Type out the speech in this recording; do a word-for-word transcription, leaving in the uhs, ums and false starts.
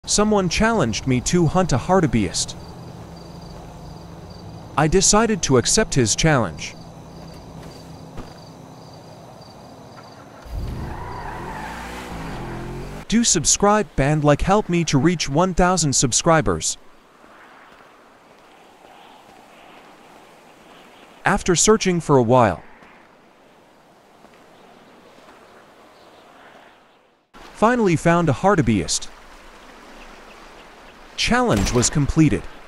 Someone challenged me to hunt a Hartebeest. I decided to accept his challenge. Do subscribe and like help me to reach one thousand subscribers. After searching for a while, finally found a Hartebeest. Challenge was completed.